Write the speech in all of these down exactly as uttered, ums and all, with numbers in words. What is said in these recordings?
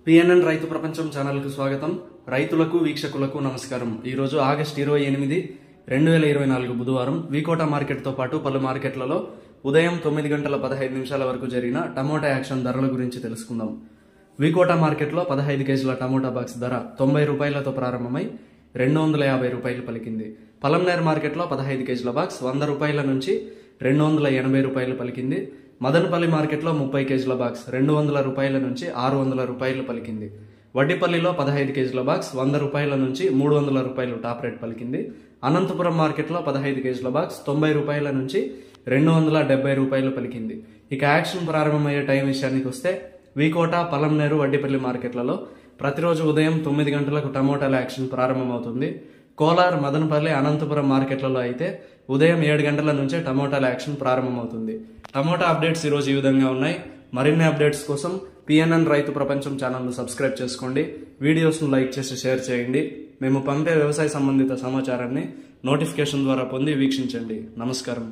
PNN రైతు ప్రపంచం channel కు స్వాగతం. రైతులకు వీక్షకులకు నమస్కారం. ఈ రోజు ఆగస్టు ఇరవై ఎనిమిది రెండు వేల ఇరవై నాలుగు బుధవారం వికోట మార్కెట్ తో పాటు పలు మార్కెట్లలో ఉదయం తొమ్మిది గంటల పదహైదు నిమిషాల వరకు జరిగిన టమోటా యాక్షన్ ధరల గురించి తెలుసుకుందాం. వికోట మార్కెట్లో పదహైదు కేజీల టమోటా బాక్స్ ధర తొంభై రూపాయలతో ప్రారంభమై రెండు వందల యాభై రూపాయలు పలికింది. పలంనేర్ మార్కెట్లో పదహైదు కేజీల బాక్స్ వంద రూపాయల నుంచి రెండు వందల ఎనభై రూపాయలు పలికింది. మదనపల్లి మార్కెట్లో ముప్పై కేజీల బాక్స్ రెండు వందల రూపాయల నుంచి ఆరు వందల రూపాయలు పలికింది. వడ్డిపల్లిలో పదహైదు కేజీల బాక్స్ వంద రూపాయల నుంచి మూడు వందల రూపాయలు టాప్ రేట్ పలికింది. అనంతపురం మార్కెట్లో పదహైదు కేజీల బాక్స్ తొంభై రూపాయల నుంచి రెండు వందల డెబ్బై రూపాయలు పలికింది. ఇక యాక్షన్ ప్రారంభమయ్యే టైం విషయానికి వస్తే వికోట, పలంనేరు, వడ్డిపల్లి మార్కెట్లలో ప్రతిరోజు ఉదయం తొమ్మిది గంటలకు టమోటాల యాక్షన్ ప్రారంభమవుతుంది. కోలార్, మదనపల్లి, అనంతపురం మార్కెట్లలో అయితే ఉదయం ఏడు గంటల నుంచే టమోటాల యాక్షన్ ప్రారంభమవుతుంది. టమోటా అప్డేట్స్ ఈరోజు ఈ విధంగా ఉన్నాయి. మరిన్ని అప్డేట్స్ కోసం పిఎన్ఎన్ రైతు ప్రపంచం ఛానల్ను సబ్స్క్రైబ్ చేసుకోండి. వీడియోస్ను లైక్ చేసి షేర్ చేయండి. మేము పంపే వ్యవసాయ సంబంధిత సమాచారాన్ని నోటిఫికేషన్ ద్వారా పొంది వీక్షించండి. నమస్కారం.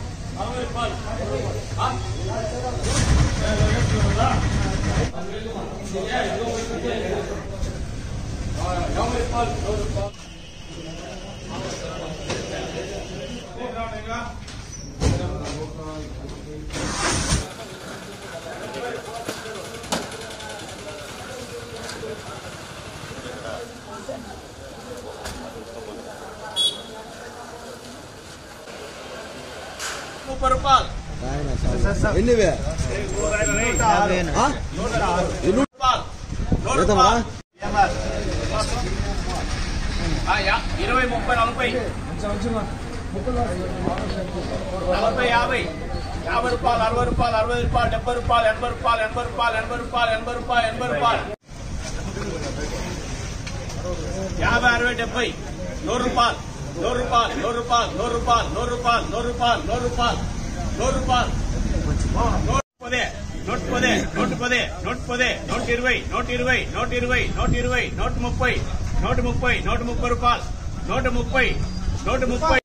ముప్పై రూపాయలు ఎన్నివే ఇరవై ముప్పై నలభై నలభై యాభై యాభై రూపాయలు అరవై రూపాయలు అరవై రూపాయలు డెబ్బై రూపాయలు ఎనభై రూపాయలు ఎనభై రూపాయలు ఎనభై రూపాయలు ఎనభై రూపాయలు ఎనభై రూపాయలు యాభై అరవై డెబ్బై నూరు రూపాయలు నూరు రూపాయలు నూరు రూపాయలు నూరు రూపాయలు నూరు రూపాయలు నూరు రూపాయలు నూరు రూపాయలు నూరు రూపాయలు నూట పదే నూట పదే నూట పదే నూట పదే నూట ఇరవై నూట ఇరవై నూట ఇరవై నూట ఇరవై నూట ముప్పై నూట ముప్పై నూట ముప్పై రూపాయలు నూట ముప్పై నూట ముప్పై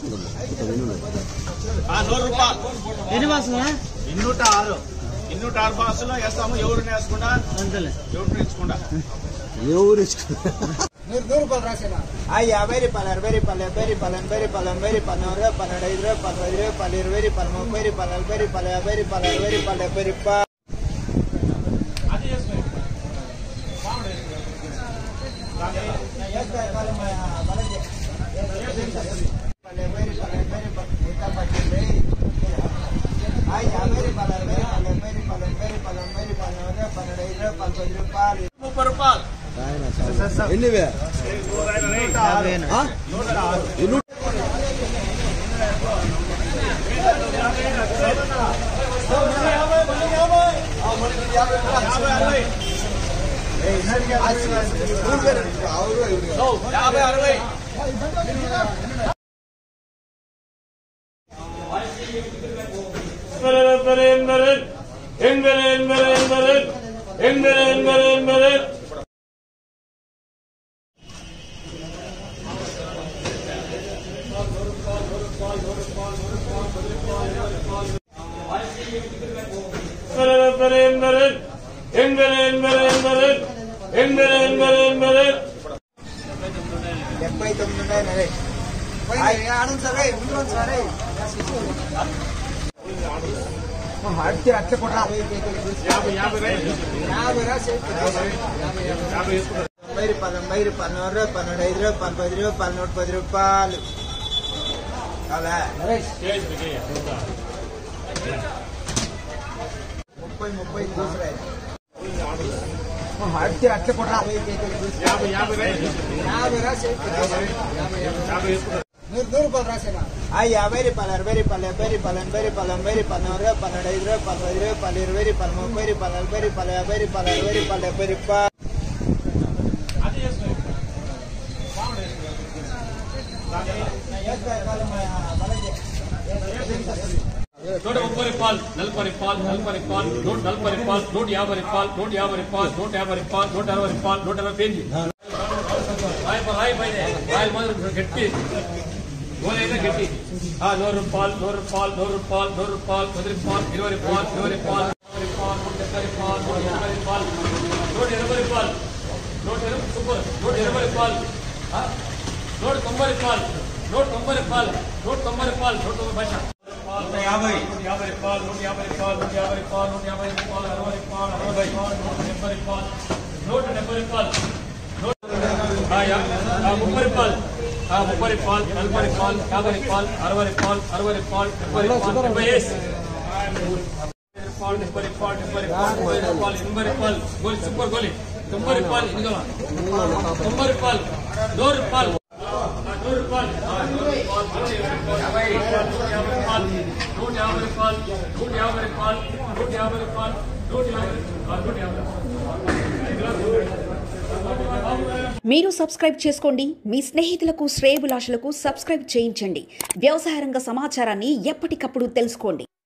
నూరు రూపాయలు ఎన్ని బాసులా ఇన్నూట ఆరు ఇన్నూట ఆరు బాసులో వేస్తాము. ఎవరిని వేసుకుంటా ఎవరిని ఇచ్చుకుంటా ఎవరు యాభై రూపాయలు అరవై రూపాయలు డెబ్బై రూపాయలు ఎనభై రూపాయలు ఎనభై రూపాయలు నూరు రూపాయలు ఐదు రూపాయలు పది రూపాయలు ఇరవై రూపాయలు ముప్పై రూపాయలు నలభై రూపాయలు యాభై రూపాయలు అరవై రూపాయలు డెబ్బై రూపాయలు యాభై రూపాయలు అరవై రూపాయలు డెబ్బై రూపాయలు ఎనభై రూపాయలు ఎనభై రూపాయలు నూరు రూపాయలు ఐదు రూపాయలు పది రూపాయలు ముప్పై రూపాయలు ఎన్నివే యాభై అరవై డెబ్బై తొమ్మిది ఉన్నాయి సరే సరే అట్లా కూడా తొంభై రూపాయలు తొంభై రూపాయలు నూరు రూపాయలు నూట ఐదు రూపాయలు పది రూపాయలు నూట పది రూపాయలు ముప్పై ముప్పై కూసురాయి అట్లా కూడా యాభై రూపాయలు అరవై రూపాయలు డెబ్బై రూపాయలు ఎనభై రూపాయలు ఎనభై రూపాయలు నూరు రూపాయలు ఐదు రూపాయలు పది రూపాయలు ఇరవై రూపాయలు ముప్పై రూపాయలు నలభై రూపాయలు యాభై రూపాయలు అరవై రూపాయలు డెబ్బై రూపాయలు నూట ముప్పై రూపాయలు నలభై రూపాయలు నలభై రూపాయలు నూట నలభై రూపాయలు నూట యాభై రూపాయలు నూట యాభై రూపాయలు నూట యాభై రూపాయలు నూట అరవై రూపాయలు నూట అరవై పేజీ రాయి పైన రాయల మాదిరి గట్టి గోలైనా గట్టి నూరు రూపాయలు నూరు రూపాయలు నూరు రూపాయలు నూరు రూపాయలు పది రూపాయలు ఇరవై రూపాయలు ఇరవై రూపాయలు ముప్పై రూపాయలు నూట డెబ్బై రూపాయలు నూట ఎనభై రూపాయలు నూట ఎనభై ఇరవై రూపాయలు నూట తొంభై రూపాయలు నూట తొంభై రూపాయలు నూట తొంభై రూపాయలు నూట తొంభై పైసా నూట యాభై నూట యాభై రూపాయలు నూట యాభై రూపాయలు నూట యాభై రూపాయలు నూట యాభై రూపాయలు అరవై రూపాయలు అరవై రూపాయలు నూట డెబ్బై రూపాయలు నూట డెబ్బై రూపాయలు ముప్పై రూపాయలు ముప్పై రూపాయలు నలభై రూపాయలు యాభై రూపాయలు అరవై రూపాయలు అరవై రూపాయలు డెబ్బై రూపాయలు డెబ్బై వేసి రూపాయలు డెబ్బై రూపాయలు డెబ్బై రూపాయలు ముప్పై రూపాయలు ఎనభై రూపాయలు గోలి సూపర్ గోలి తొంభై రూపాయలు ఇందులో తొంభై రూపాయలు నూరు రూపాయలు నూరు రూపాయలు నూరు రూపాయలు యాభై రూపాయలు నూట యాభై రూపాయలు నూట యాభై రూపాయలు నూట యాభై రూపాయలు నూట యాభై రూపాయలు నూట యాభై మీరు సబ్స్క్రైబ్ చేసుకోండి, మీ స్నేహితులకు శ్రేయభిలాషులకు సబ్స్క్రైబ్ చేయించండి. వ్యవసాయ రంగ సమాచారాన్ని ఎప్పటికప్పుడు తెలుసుకోండి.